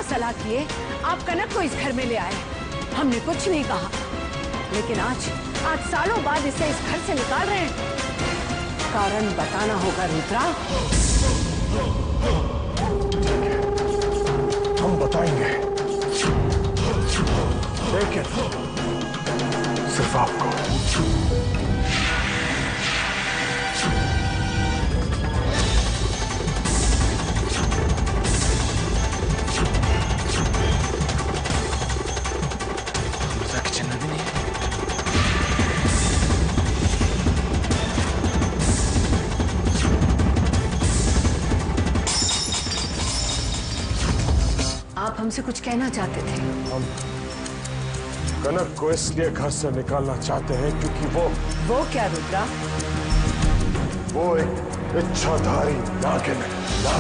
सलाह किए आप कनक को इस घर में ले आए। हमने कुछ नहीं कहा, लेकिन आज सालों बाद इसे इस घर से निकाल रहे हैं। कारण बताना होगा रुद्रा। हम बताएंगे, लेकिन सिर्फ आपको। आप हमसे कुछ कहना चाहते थे? हम कनक को इसलिए घर से निकालना चाहते हैं क्योंकि वो क्या रुद्रा? वो एक इच्छाधारी नागिन है।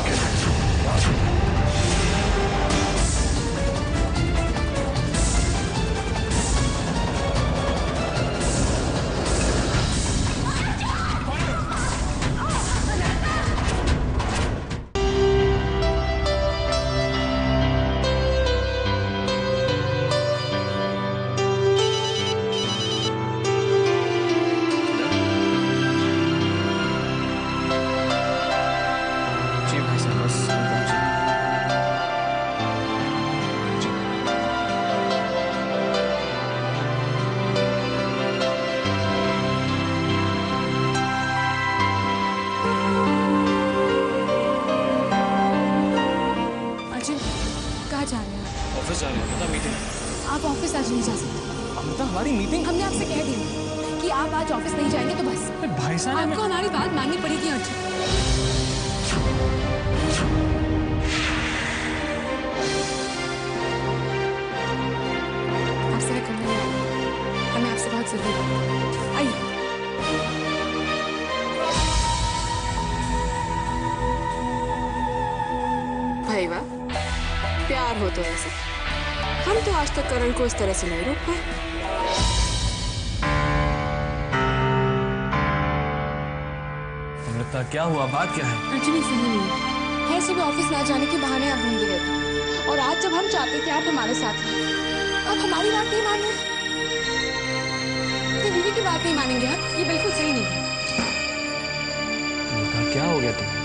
आप ऑफिस आज नहीं जा सकते। अमृता, हमारी मीटिंग। हमने आपसे कह दिया कि आप आज ऑफिस नहीं जाएंगे तो बस। भाई साहब, आपको हमारी बात माननी पड़ेगी अर्जुन। आपसे करने नहीं आए, हमें आपसे बहुत जरूरी है। आइए। भाई वाह, प्यार हो तो ऐसा। हम तो आज तक करण को इस तरह से नहीं रोक पाए। अमृता, क्या हुआ? बात क्या है? अर्जुन, सही नहीं है। सुबह ऑफिस ना जाने के बहाने आप ढूंढ रहे थे, और आज जब हम चाहते थे आप हमारे साथ हैं, आप हमारी बात नहीं मान रहे। बीवी की बात नहीं मानेंगे आप? ये बिल्कुल सही नहीं है। अमृता, क्या हो गया तुम्हें?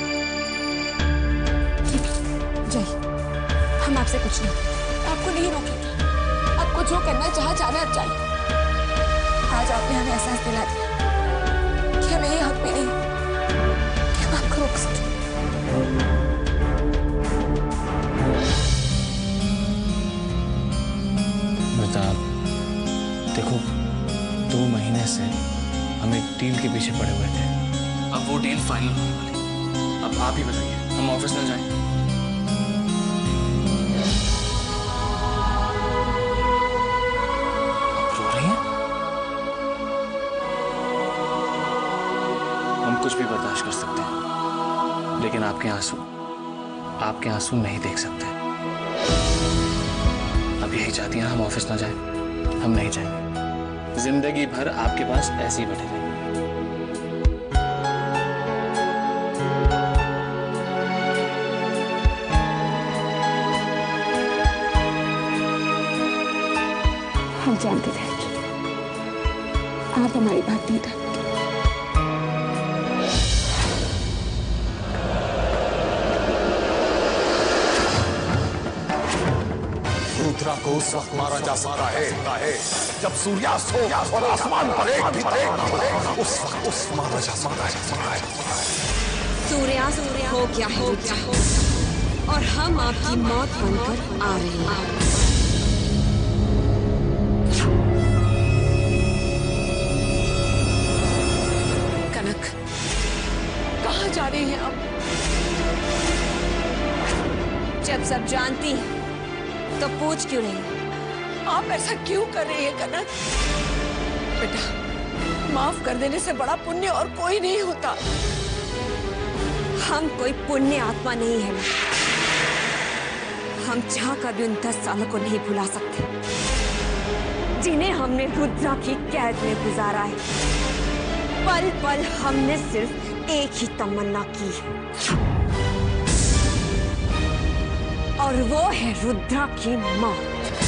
जय, हम आपसे कुछ नहीं, आपको नहीं रोकेंगे। आपको जो करना है, जहाँ जाना है आप जाइए। आज आपने हमें एहसास दिला दिया कि हमें ये हक भी नहीं कि हम आपको रोक सकें। अमृता, देखो, 2 महीने से हम एक डील के पीछे पड़े हुए थे। अब वो डील फाइनल होने वाली। अब आप ही बताइए, हम ऑफिस न जाएं? कुछ भी बर्दाश्त कर सकते हैं, लेकिन आपके आंसू नहीं देख सकते। अब यही चाहती हैं हम ऑफिस ना जाएं? हम नहीं जाएंगे। जिंदगी भर आपके पास ऐसे ही बैठे रहेंगे। हम जानते थे आप हमारी बात नहीं था। रुद्रा को उस वक्त मारा जा सकता है जब सूर्यास्त हो और आसमान पर एक भी तारा, उस वक्त मारा जा सकता है। सूर्यास्त हो गया है और हम आपकी मौत बनकर आ रहे हैं। कनक, कहाँ जा रहे हैं आप? जब सब जानती हैं तो पूछ क्यों रही? आप ऐसा क्यों कर रही है कनक? बेटा, माफ कर देने से बड़ा पुण्य और कोई नहीं होता। हम कोई पुण्य आत्मा नहीं है। हम चाह कर भी उन 10 सालों को नहीं भुला सकते जिन्हें हमने रुद्रा की कैद में गुजारा है। पल पल हमने सिर्फ एक ही तमन्ना की है, और वो है रुद्रा की मौत।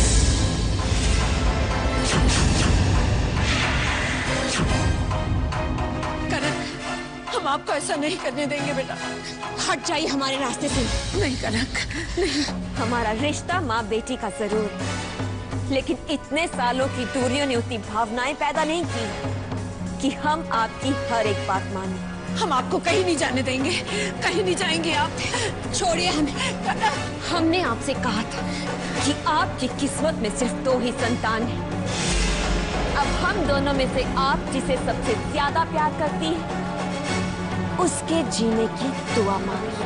हम आपको ऐसा नहीं करने देंगे बेटा। हट जाइए हमारे रास्ते से। नहीं कनक, नहीं। हमारा रिश्ता माँ बेटी का जरूर, लेकिन इतने सालों की दूरियों ने उतनी भावनाएं पैदा नहीं की कि हम आपकी हर एक बात माने। हम आपको कहीं नहीं जाने देंगे, कहीं नहीं जाएंगे आप। छोड़िए हमें। हमने आपसे कहा था कि आपकी किस्मत में सिर्फ 2 ही संतान हैं। अब हम दोनों में से आप जिसे सबसे ज्यादा प्यार करती है उसके जीने की दुआ मांगिए।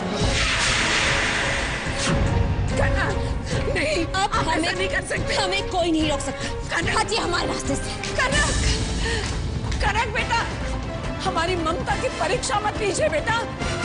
नहीं, आप हमें नहीं कर सकते। हमें कोई नहीं रोक सकता। हटिए हमारे रास्ते से। कनक, कनक बेटा, हमारी ममता की परीक्षा मत लीजिए बेटा।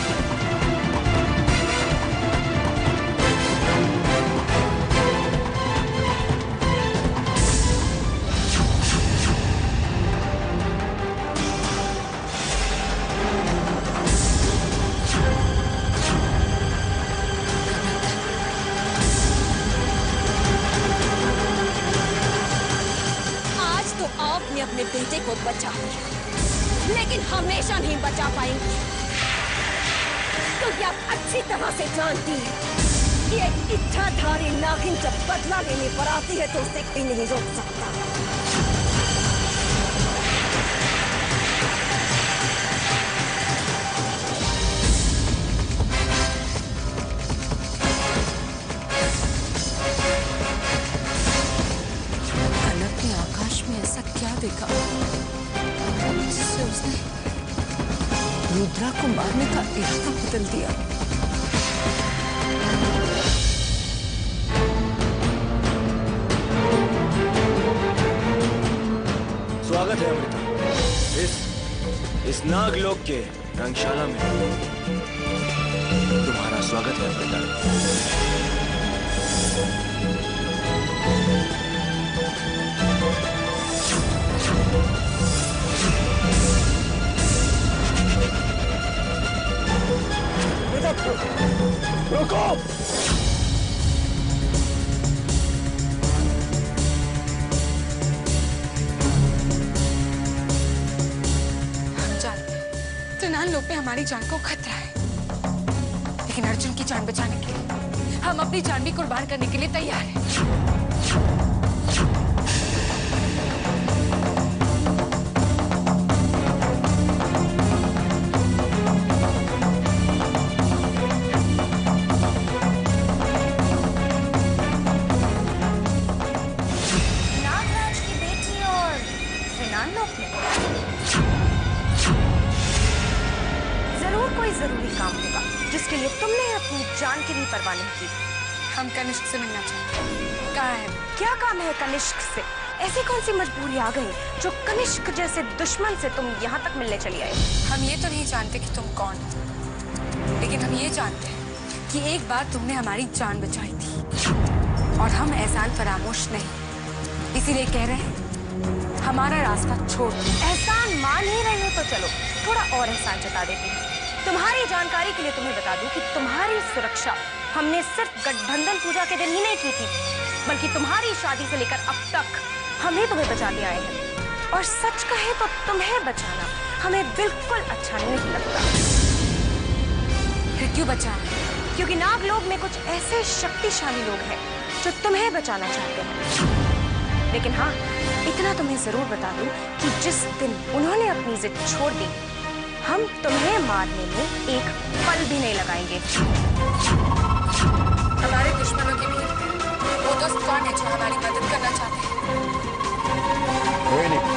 अपने बेटे को बचा लिया, लेकिन हमेशा नहीं बचा पाएंगी, क्योंकि आप अच्छी तरह से जानती हैं कि एक इच्छाधारी नागिन जब बदला लेने पर आती है तो उसे कोई नहीं रोक सकता। देखा जिससे उसने रुद्रा को मारने का इरादा बदल दिया। स्वागत है अमृता इस नागलोक के रंगशाला में। तुम्हारा स्वागत है अमृता। रुको! हम जानते हैं त्रिनाल लोक में हमारी जान को खतरा है, लेकिन अर्जुन की जान बचाने के लिए हम अपनी जान भी कुर्बान करने के लिए तैयार हैं। परवाह नहीं की। हम कनिष्क से मिलना चाहते हैं। कहाँ है? क्या काम है कनिष्क से? ऐसी कौन सी मजबूरी आ गई जो कनिष्क जैसे दुश्मन से तुम यहाँ तक मिलने चली आए? हम ये तो नहीं जानते कि तुम कौन हो, लेकिन हम ये जानते हैं कि एक बार तुमने हमारी जान बचाई थी और हम एहसान फरामोश नहीं, इसीलिए कह रहे हैं हमारा रास्ता छोड़। एहसान मान ही रहे हो तो चलो थोड़ा और एहसान जता देती हूँ। तुम्हारी जानकारी के लिए तुम्हें बता दूं कि तुम्हारी सुरक्षा हमने सिर्फ गठबंधन पूजा के दिन ही नहीं की थी, बल्कि तुम्हारी शादी से लेकर अब तक हम ही तुम्हें बचाते आए हैं। और सच कहे तो तुम्हें बचाना हमें बिल्कुल अच्छा नहीं लगता। फिर क्यों बचाना? क्योंकि नागलोक में कुछ ऐसे शक्तिशाली लोग हैं जो तुम्हें बचाना चाहते हैं। लेकिन हाँ, इतना तुम्हें जरूर बता दूं कि जिस दिन उन्होंने अपनी जिद छोड़ दी, हम तुम्हें मारने में एक पल भी नहीं लगाएंगे। हमारे दुश्मनों की भीड़ में वो दोस्त कौन है जो हमारी मदद करना चाहते हैं? कोई नहीं,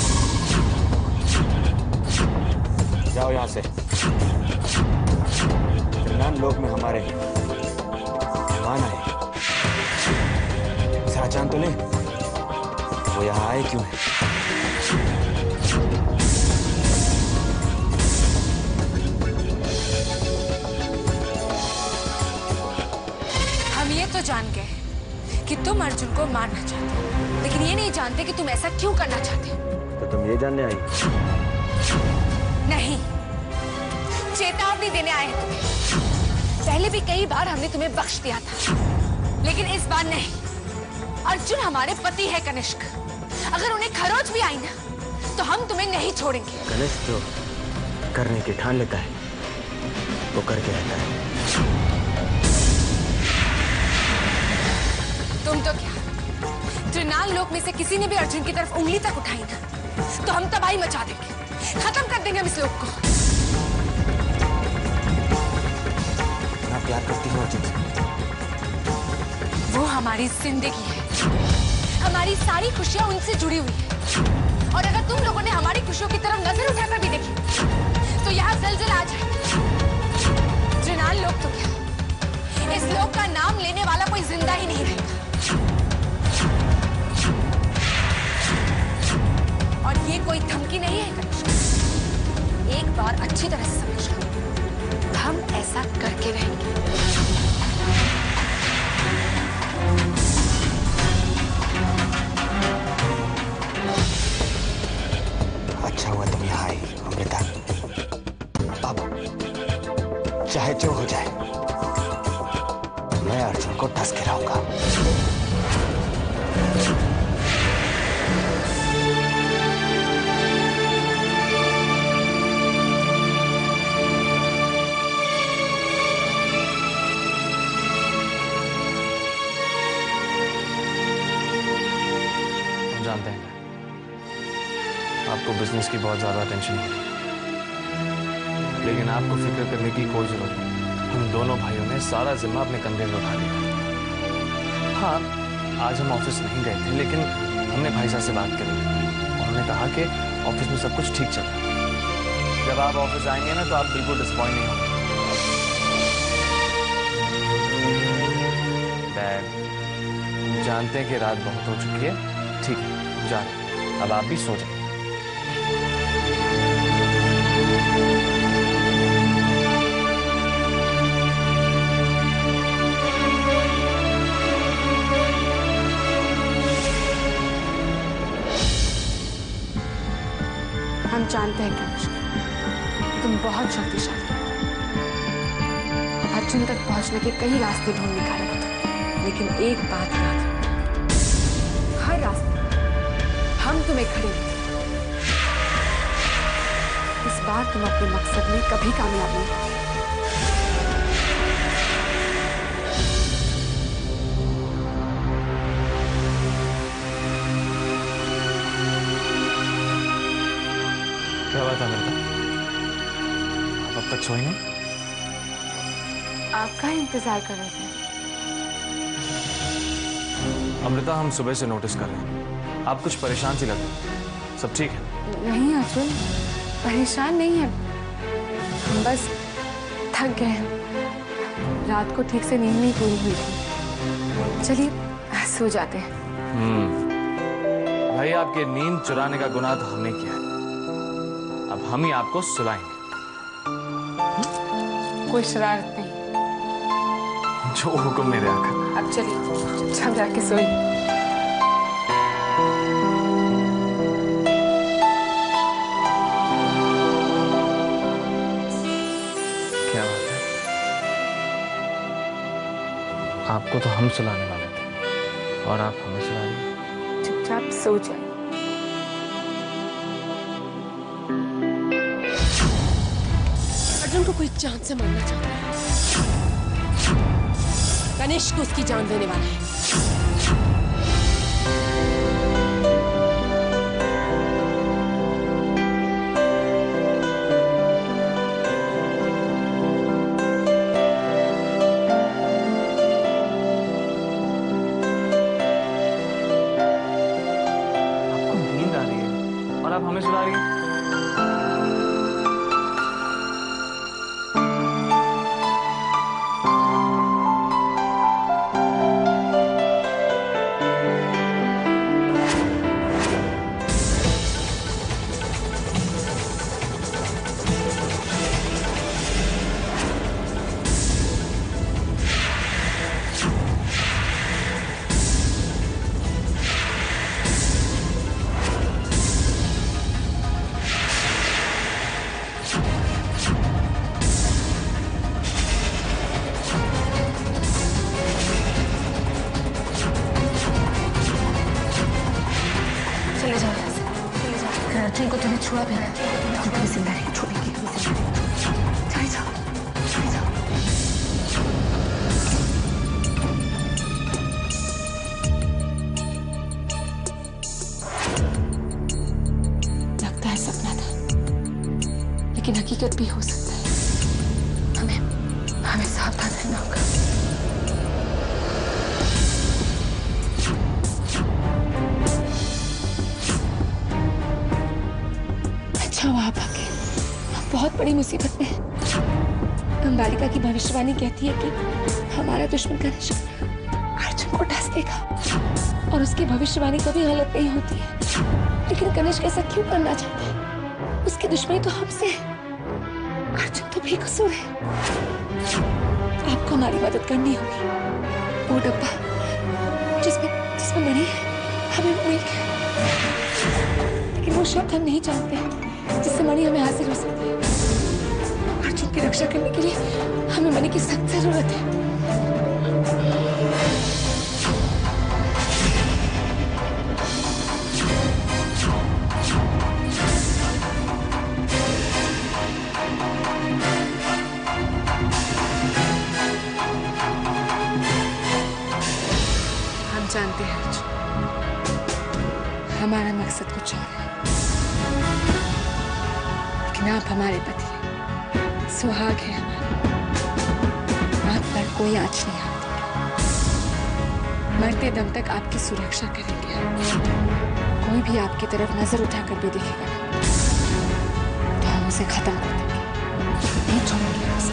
जाओ यहाँ से। त्रिनाल लोक में हमारे मेहमान आए, पहचान तो ले, वो यहाँ आए क्यों है? ये तो जान गए कि तुम अर्जुन को मारना चाहते हो, लेकिन ये नहीं जानते कि तुम ऐसा क्यों करना चाहते हो। तो तुम ये जानने आई? नहीं, चेतावनी देने आए हैं तुम्हें। पहले भी कई बार हमने तुम्हें बख्श दिया था, लेकिन इस बार नहीं। अर्जुन हमारे पति है कनिष्क। अगर उन्हें खरोच भी आई ना तो हम तुम्हें नहीं छोड़ेंगे। कनिष्क तो करने की ठान लेता है, वो करके रहता है। तुम तो क्या, त्रिनाल लोक में से किसी ने भी अर्जुन की तरफ उंगली तक उठाई ना तो हम तबाही मचा देंगे, खत्म कर देंगे हम इस लोक को। आप प्यार करती हो अर्जुन से? वो हमारी जिंदगी है, हमारी सारी खुशियां उनसे जुड़ी हुई है। और अगर तुम लोगों ने हमारी खुशियों की तरफ नजर उठाकर भी देखी तो यहाँ जलजला आ जाए। त्रिनाल लोक तो क्या, इस लोक का नाम लेने वाला कोई जिंदा ही नहीं रहेगा। और ये कोई धमकी नहीं है कनिष्क, एक बार अच्छी तरह से समझ लो, हम ऐसा करके रहेंगे। अच्छा हुआ तुम यहाँ आई अमृता। अब चाहे जो हो जाए मैं अर्जुन को डस के रहूंगा। हम जानते हैं आपको बिजनेस की बहुत ज्यादा टेंशन है, लेकिन आपको फिक्र करने की कोई जरूरत नहीं। हम दोनों भाइयों ने सारा जिम्मा अपने कंधे में उठा लिया। हाँ, आज हम ऑफिस नहीं गए थे, लेकिन हमने भाई साहब से बात करी। उन्होंने कहा कि ऑफिस में सब कुछ ठीक चल रहा है। जब आप ऑफिस आएंगे ना तो आप बिल्कुल डिसअपॉइंट नहीं होंगे। डैड, जानते हैं कि रात बहुत हो चुकी है, ठीक है जा रहे हैं। अब आप भी सो जाइए। हम जानते हैं कनिष्क, तुम बहुत शक्तिशाली हो। अर्जुन तक पहुंचने के कई रास्ते ढूंढ निकाले हो तुम, लेकिन एक बात याद रखो, हर रास्ते हम तुम्हें खड़े हैं। इस बार तुम अपने मकसद में कभी कामयाब नहीं होगे। क्या बात है अमृता, आप अब तक सोई नहीं? आपका ही इंतजार कर रहे थे। अमृता, हम सुबह से नोटिस कर रहे हैं, आप कुछ परेशान सी लग रही हैं। सब ठीक है? नहीं अर्जुन, परेशान नहीं है, हम बस थक गए हैं। रात को ठीक से नींद नहीं पूरी हुई थी। चलिए सो जाते हैं। भाई, आपकी नींद चुराने का गुनाह तो हमने किया है, अब हम ही आपको सुलाएंगे। कोई शरारत नहीं। जो हुक्म मेरे आकर। अब चलिए चुपचाप जाके सोइए। क्या बात है, आपको तो हम सुलाने वाले थे और आप हमें सुला रही हैं। चुपचाप सो जाइए। अर्जुन को कोई जान से मारना चाहता है, कनिष्क उसकी जान लेने वाला है। आपको नींद आ रही है और आप हमें सुला रही हैं। अर्जुन को तूने छुआ भी तो कभी जिंदा नहीं छोड़ेगी। चले जाओ, चले जाओ। लगता है सपना था, लेकिन हकीकत भी हो सकता है। हमें सावधान रहना होगा। अच्छा हुआ आप आके, हम बहुत बड़ी मुसीबत में हैं। बालिका की भविष्यवाणी कहती है कि हमारा दुश्मन कनिष्क अर्जुन को डस देगा और उसकी भविष्यवाणी कभी गलत नहीं होती है। लेकिन कनिष्क ऐसा क्यों करना चाहता है? उसकी दुश्मनी तो हमसे है। अर्जुन तो बेकसूर है। आपको हमारी मदद करनी होगी। वो डब्बा जिसमें मणि है, हमें वो मिल गया, लेकिन वो शब्द हम नहीं जानते जिससे मणि हमें हासिल हो सकती है। अर्जुन की रक्षा करने के लिए हमें मणि की सख्त जरूरत है। जानते हैं अर्जुन, हमारा मकसद कुछ और है, लेकिन आप हमारे पति हैं, सुहाग है हमारे। आप पर कोई आँच नहीं आती। मरते दम तक आपकी सुरक्षा करेंगे। कोई भी आपकी तरफ नजर उठाकर भी देखेगा तो हम उसे खत्म कर देंगे, नहीं छोड़ेंगे उसे।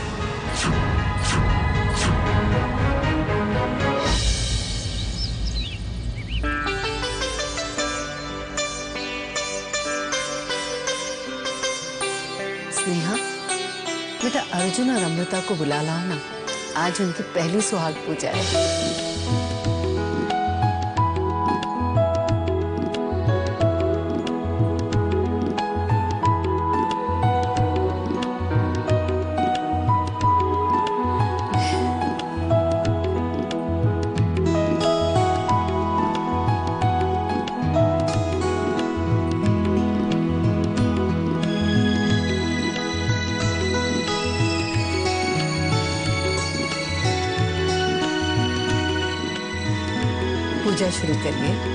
बेटा अर्जुन और अमृता को बुला लाओ ना, आज उनकी पहली सुहाग पूजा है। पूजा शुरू करिए।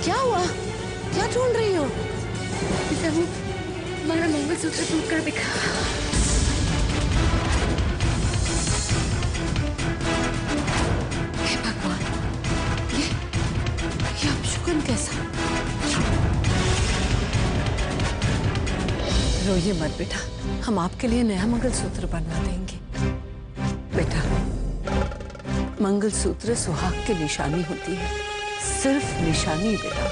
क्या हुआ? क्या ढूंढ रही हो? हमारा मंगलसूत्र टूट कर बिखरा। हे भगवान, ये अपशकुन कैसा? रोइए मत बेटा, हम आपके लिए नया मंगलसूत्र बनवा देंगे। बेटा, मंगलसूत्र सुहाग की निशानी होती है, सिर्फ निशानी बेटा।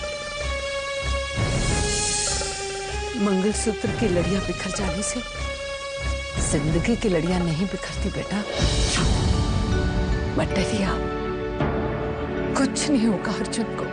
मंगलसूत्र की लड़ियां बिखर जाने से जिंदगी की लड़ियां नहीं बिखरती बेटा। मत डरिए आप, कुछ नहीं होगा अर्जुन को।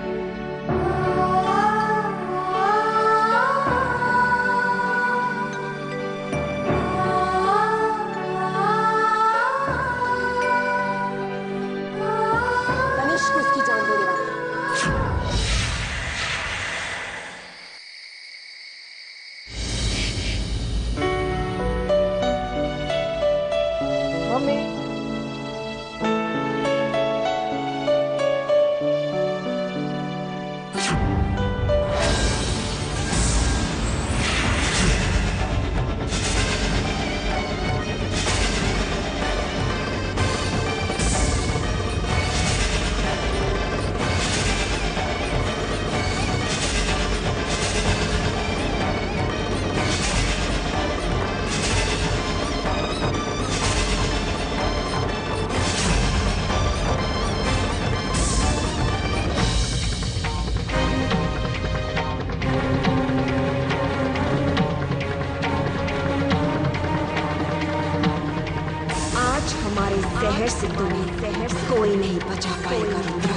जहर से तुम्हें कोई नहीं बचा पाएगा रुद्र।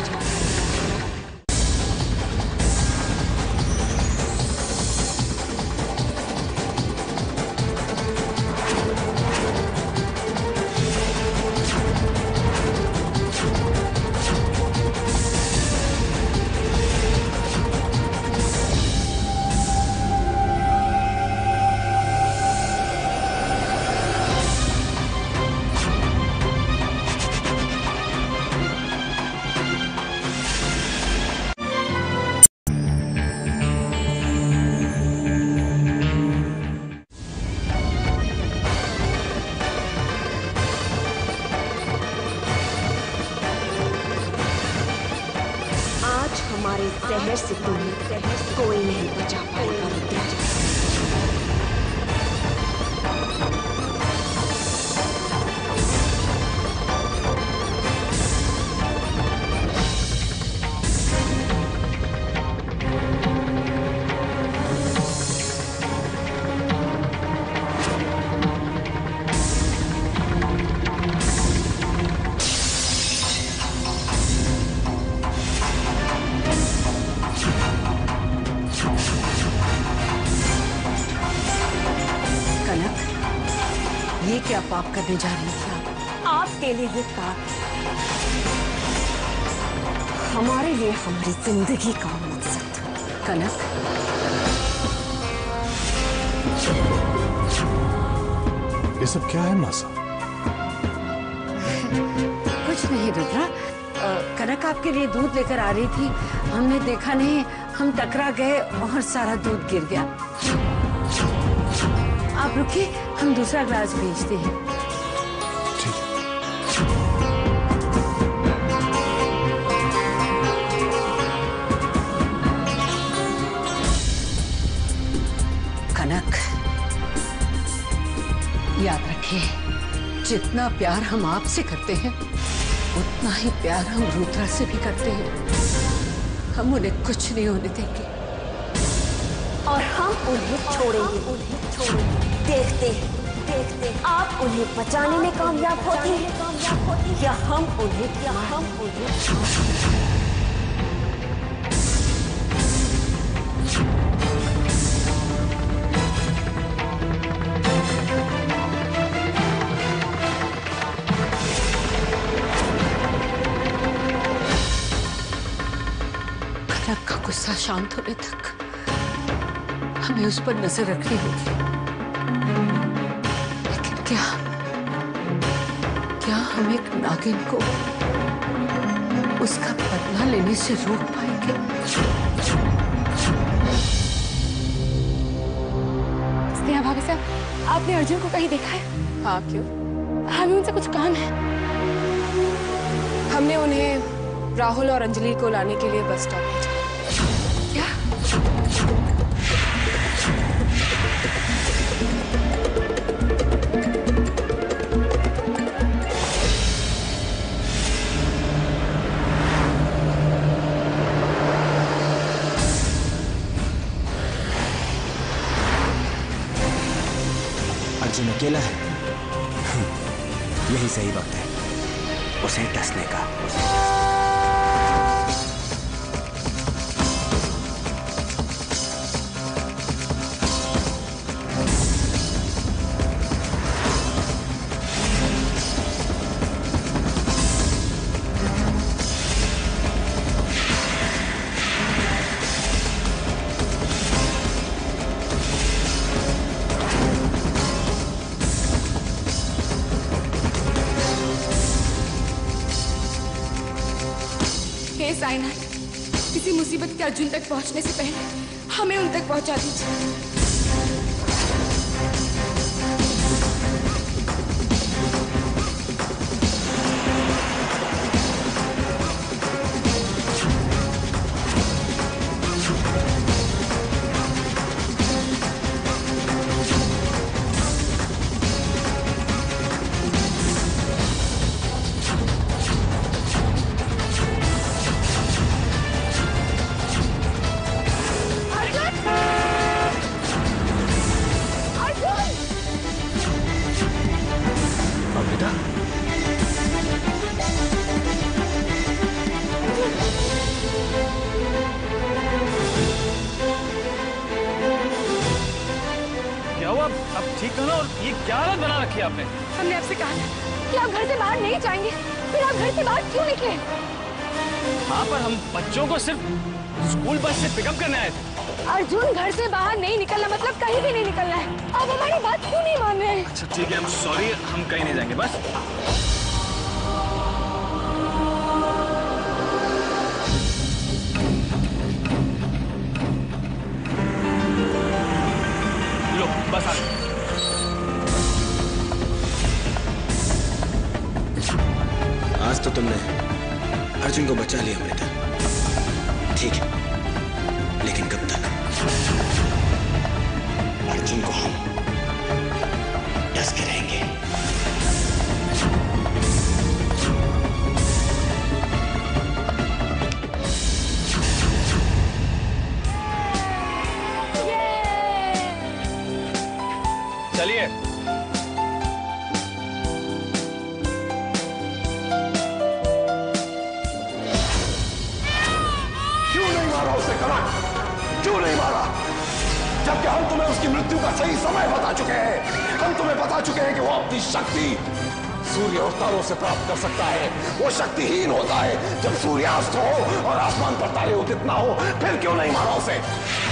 जहर से तुम्हें कोई नहीं बचा पाएगा रुद्र। ये क्या पाप करने जा रही थी आप? आपके लिए ये पाप, हमारे लिए हमारी जिंदगी का मकसद। कनक, ये सब क्या है मासा? कुछ नहीं रुद्रा, कनक आपके लिए दूध लेकर आ रही थी, हमने देखा नहीं, हम टकरा गए और सारा दूध गिर गया। आप रुकिए, हम दूसरा ग्लास भेजते हैं। ठीक। कनक, याद रखिए, जितना प्यार हम आपसे करते हैं उतना ही प्यार हम रुद्रा से भी करते हैं। हम उन्हें कुछ नहीं होने देंगे और हम उन्हें छोड़ेंगे। देखते आप उन्हें बचाने में कामयाब होती हैं या हम उन्हें कनक का गुस्सा शांत होने तक हमें उस पर नजर रखनी होगी। लेकिन क्या हम एक नागिन को उसका बदला लेने से रोक पाएंगे। स्नेहा भाभी साहब, आपने अर्जुन को कहीं देखा है? हाँ, क्यों? हमें उनसे कुछ काम है। हमने उन्हें राहुल और अंजलि को लाने के लिए बस स्टॉप भेजा। क्या? अर्जुन अकेला है। यही सही वक्त है उसे डसने का। साइनाथ, किसी मुसीबत के अर्जुन तक पहुंचने से पहले हमें उन तक पहुंचा दीजिए। आपने? हमने आपसे कहा कि आप घर से बाहर नहीं जाएंगे, फिर आप घर से बाहर क्यों निकले? हाँ, पर हम बच्चों को सिर्फ स्कूल बस से पिकअप करने आए थे। अर्जुन, घर से बाहर नहीं निकलना मतलब कहीं भी नहीं निकलना है। आप हमारी बात क्यों नहीं मान रहे हैं? अच्छा ठीक है, हम सॉरी, हम कहीं नहीं जाएंगे बस। लो बस आ गए। आज तो तुमने अर्जुन को बचा लिया अमृता, ठीक है, लेकिन कब तक? अर्जुन को हम डस के रहेंगे। चलिए। क्यों नहीं मारा? जबकि हम तुम्हें उसकी मृत्यु का सही समय बता चुके हैं। हम तुम्हें बता चुके हैं कि वो अपनी शक्ति सूर्य और तारों से प्राप्त कर सकता है। वो शक्तिहीन होता है जब सूर्यास्त हो और आसमान पर तारे उदित ना हो। फिर क्यों नहीं मारा उसे?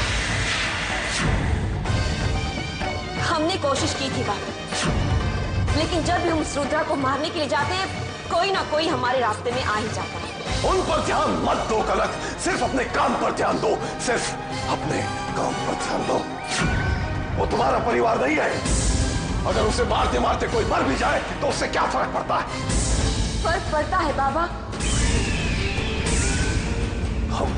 हमने कोशिश की थी बाबा, लेकिन जब भी हम उस रुद्रा को मारने के लिए जाते हैं, कोई ना कोई हमारे रास्ते में आ ही जाता है। उन पर ध्यान मत दो कलक, सिर्फ अपने काम पर ध्यान दो। सिर्फ अपने काम पर ध्यान दो। वो तुम्हारा परिवार नहीं है। अगर उसे मारते मारते कोई मर भी जाए तो उससे क्या फर्क पड़ता है? फर्क पड़ता है बाबा। हम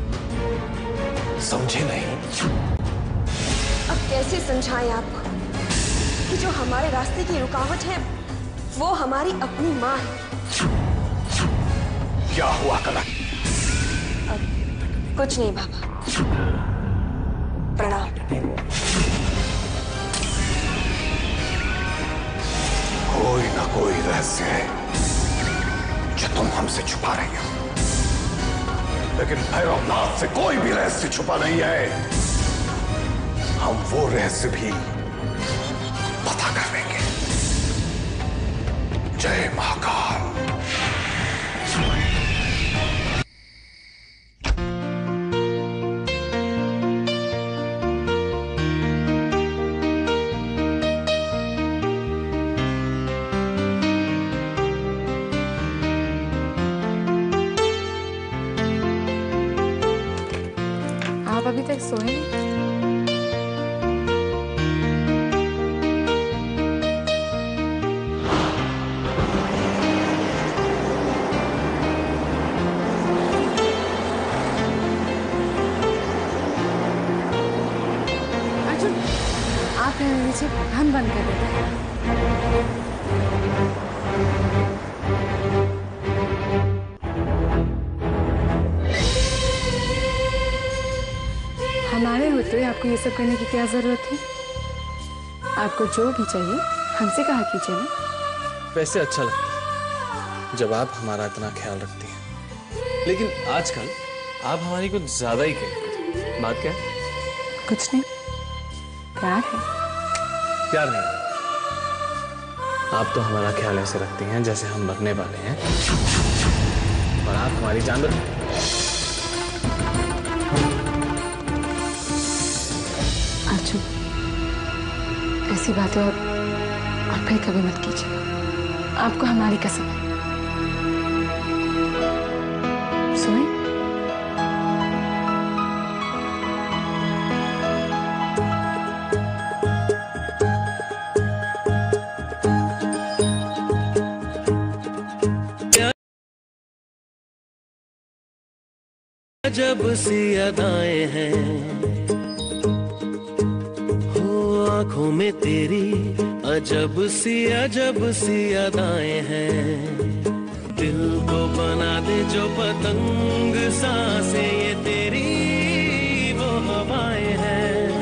समझे नहीं। अब कैसे समझाएं आपको कि जो हमारे रास्ते की रुकावट है वो हमारी अपनी माँ है। क्या हुआ कनक? कुछ नहीं बाबा, प्रणाम। कोई ना कोई रहस्य है जो तुम हमसे छुपा रही हो, लेकिन भैरवनाथ से कोई भी रहस्य छुपा नहीं है। हम वो रहस्य भी पता कर लेंगे। जय महाकाल। बंद कर देते हैं। हमारे होते हुए आपको ये सब करने की क्या जरूरत थी? आपको जो भी चाहिए हमसे कहा कीजिए ना। वैसे अच्छा लगता है जब आप हमारा इतना ख्याल रखती हैं, लेकिन आजकल आप हमारी कुछ ज्यादा ही कहती। बात क्या है? कुछ नहीं, प्यार है। प्यार नहीं, आप तो हमारा ख्याल ऐसे रखती हैं जैसे हम मरने वाले हैं और आप हमारी जान बचाती। अर्जुन, ऐसी बातें और फिर कभी मत कीजिए। आपको हमारी कसम है। सोए? अजब सी अदाएं हैं हो आंखों में तेरी, अजब सी अदाएं हैं। दिल को बना दे जो पतंग, सांसें ये तेरी वो हवाएं हैं।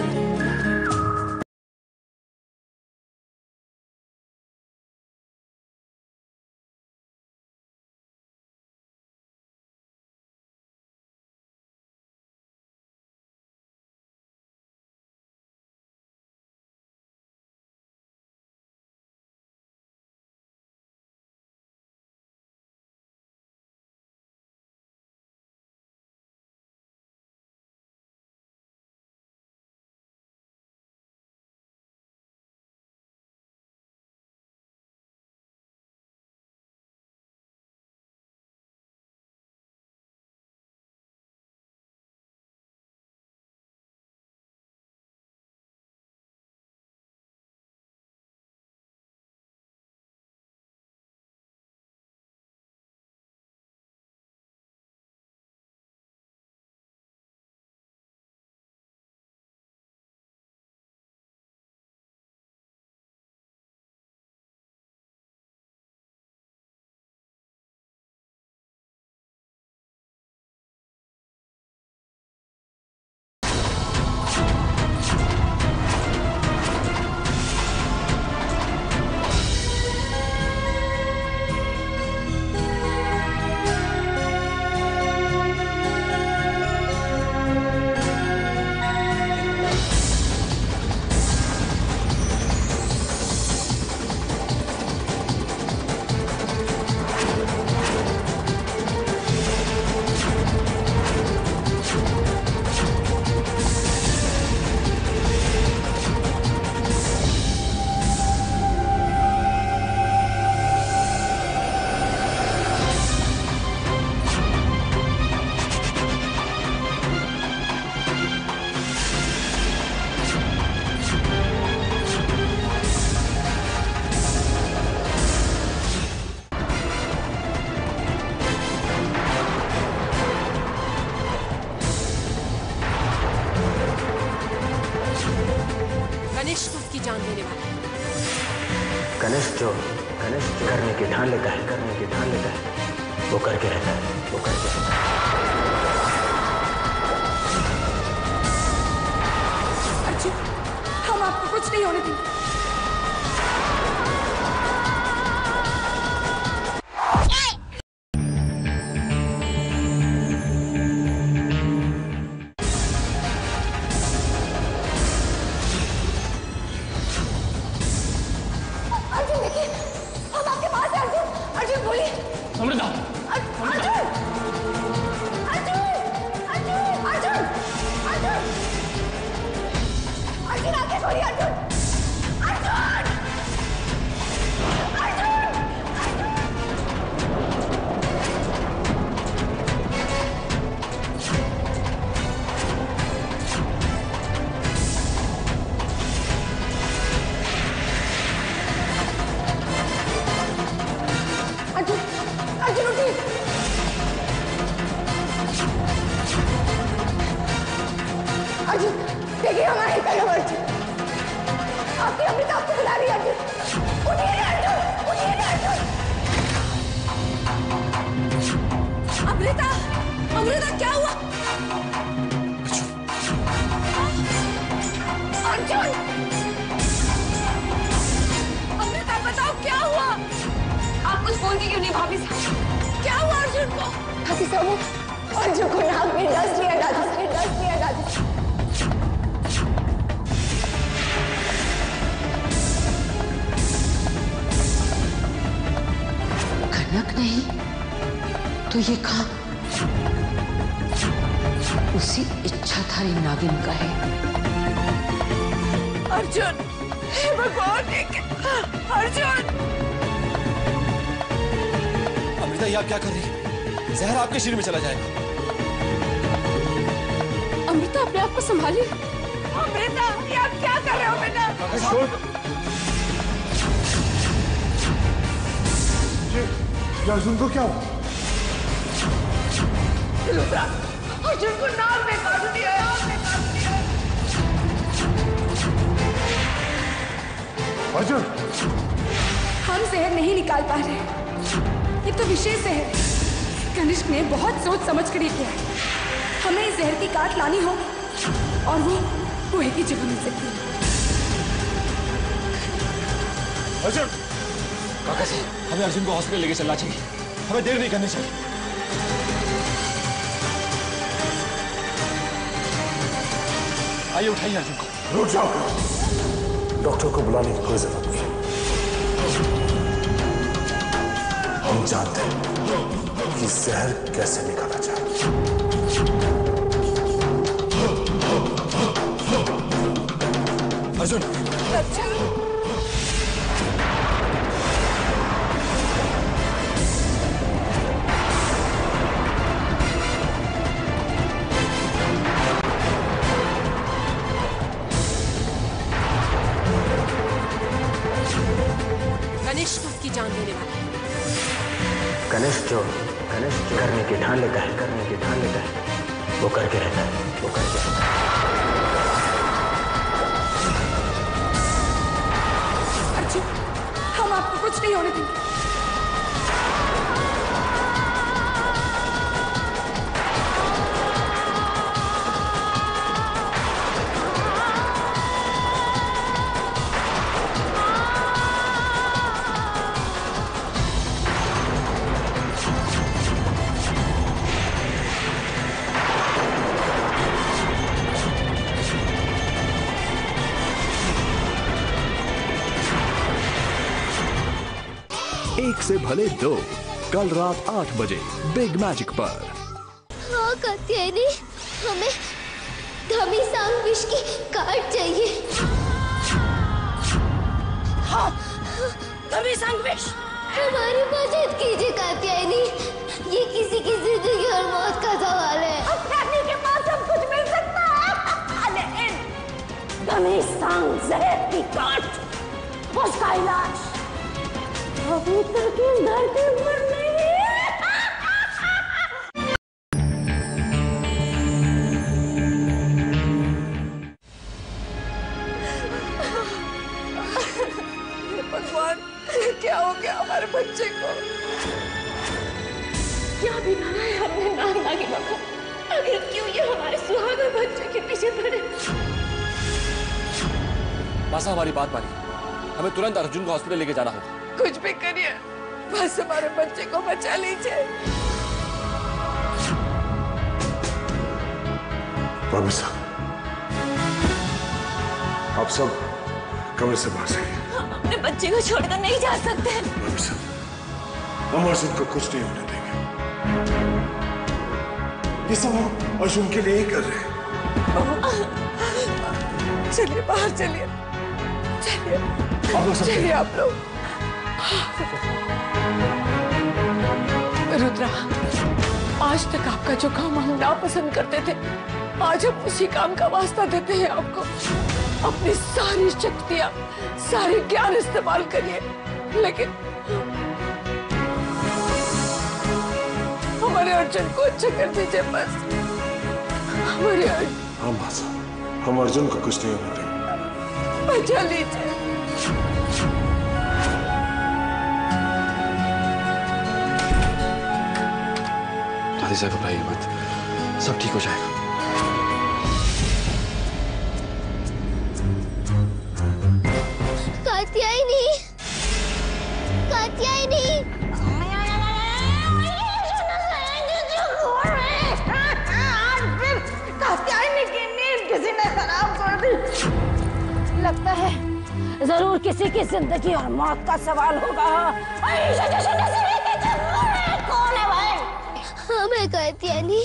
गणेश जो करने की ठान लेता है, वो करके रहता है, अर्जुन, हम आपको कुछ नहीं होने देंगे। अमृता क्या हुआ? अर्जुन! अमृता बताओ क्या हुआ? आप कुछ बोलती क्यों नहीं भाभी साहब? क्या हुआ अर्जुन को? भाभी साहब, अर्जुन को नाग में डस लिया दादी, डस लिया दादी। कनक नहीं तो ये काम उसी इच्छाधारी नागिन का है। अर्जुन! हे भगवान! अर्जुन! अमृता, ये आप क्या कर रही है? जहर आपके शरीर में चला जाएगा। अमृता, अपने आप को संभालिए। अमृता, ये आप क्या कर रहे हो बेटा? अर्जुन को क्या हुआ? अर्जुन को नाग में काट दिया है। अर्जुन! हम जहर नहीं निकाल पा रहे। ये तो विशेष जहर। कनिष्क ने बहुत सोच समझ कर ये किया है। हमें इस जहर की काट लानी होगी और वो कुएं की जगह मिल सकती है। अर्जुन! काका जी, हमें अर्जुन को हॉस्पिटल लेके चलना चाहिए। हमें देर नहीं करनी चाहिए। आइए, उठाइए अर्जुन को। रुक जाओ, डॉक्टर को बुलाने की कोई जरूरत नहीं। हम जानते हैं कि जहर कैसे निकाला जाए। अर्जुन! कनिष्क उसकी जान देने वाला है। कनिष्क जो करने की ठान लेता है, वो करके रहता है। अर्जुन, हम आपको कुछ नहीं होने देंगे। एक से भले दो, कल रात 8 बजे बिग मैजिक पर। हाँ कात्यायनी, हमें घमीसांग विष की कार्ड चाहिए। हाँ, घमीसांग विष। हमारी मदद कीजिए कात्यायनी, ये किसी की जिंदगी और मौत का सवाल है। अपने के पास सब कुछ मिल सकता है, लेकिन घमीसांग जहर की काट, उसका इलाज अभी तक इस धरती पर नहीं है। भगवान, क्या हो गया हमारे बच्चे को? क्या बिगाड़ा है हमने नागिनों को? आखिर क्यों ये हमारे सुहाग बच्चे के पीछे पड़े? मासा, हमारी बात मानिए। हमें तुरंत अर्जुन को हॉस्पिटल लेके जाना होगा। कुछ भी करिए, बस हमारे बच्चे को बचा लीजिए। भाभी साहब, आप सब कमरे से बाहर जाइए। हम अपने बच्चे को छोड़कर नहीं जा सकते। भाभी साहब, हम अर्जुन को कुछ नहीं होने देंगे। ये सब हम अर्जुन के लिए ही कर रहे हैं। चलिए बाहर, चलिए चलिए आप लोग। रुद्रा, आज तक आपका जो काम हम नापसंद करते थे, आज हम उसी काम का वास्ता देते हैं आपको। अपनी सारी शक्तियां, सारे ज्ञान इस्तेमाल करिए, लेकिन हमारे अर्जुन को अच्छा कर दीजिए बस। हमारे हाँ मासा, हम अर्जुन को कुछ नहीं होने देंगे। बचा लीजिए। दादी साहब, घबराइए मत। सब ठीक हो जाएगा। कात्यायनी, कात्यायनी। कात्यायनी की नींद किसी ने खराब कर दी। लगता है जरूर किसी की जिंदगी और मौत का सवाल होगा। कौन है भाई? हमें कात्यायनी।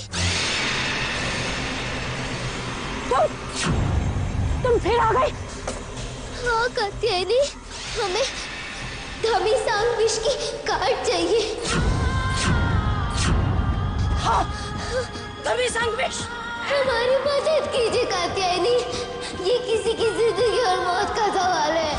तुम फिर आ गई? हाँ कात्यायनी, हमें घमीसांग विष की कार्ड चाहिए। हाँ, घमीसांग विष। हमारी मदद कीजिए कात्यायनी, ये किसी की जिंदगी और मौत का सवाल है।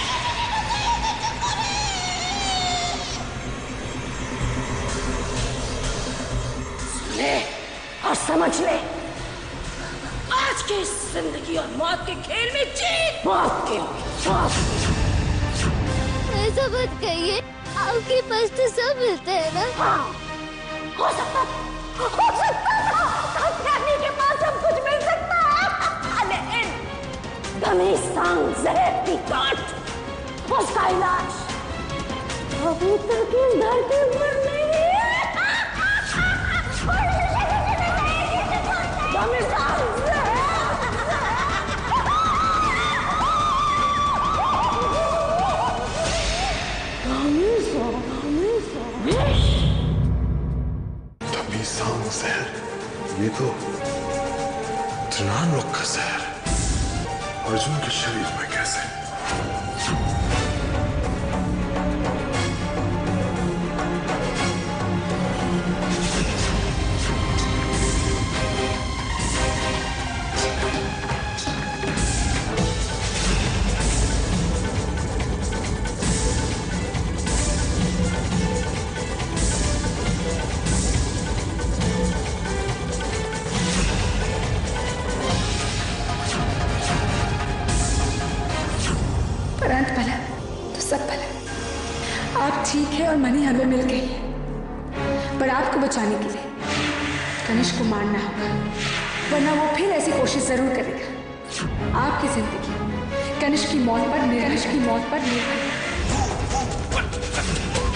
ले और समझ ले, आज के इस जिंदगी और मौत के खेल में जीत मौत की होगी। ऐसा मत कहिए, आपके पास तो सब मिलते हैं ना। हाँ, हो सकता कात्यायनी के पास सब कुछ मिल सकता है, लेकिन घमीसांग जहर की काट, उसका इलाज अभी तक इस धरती पर नहीं है। घमीसांग जहर, ये तो त्रिनान लोग का जहर अर्जुन के शरीर में कैसे? अंत भला तो सब भला। आप ठीक है और मनी हमें मिल गई है, पर आपको बचाने के लिए कनिष्क को मारना होगा, वरना वो फिर ऐसी कोशिश जरूर करेगा। आपकी जिंदगी कनिष्क की मौत पर निर्भर है।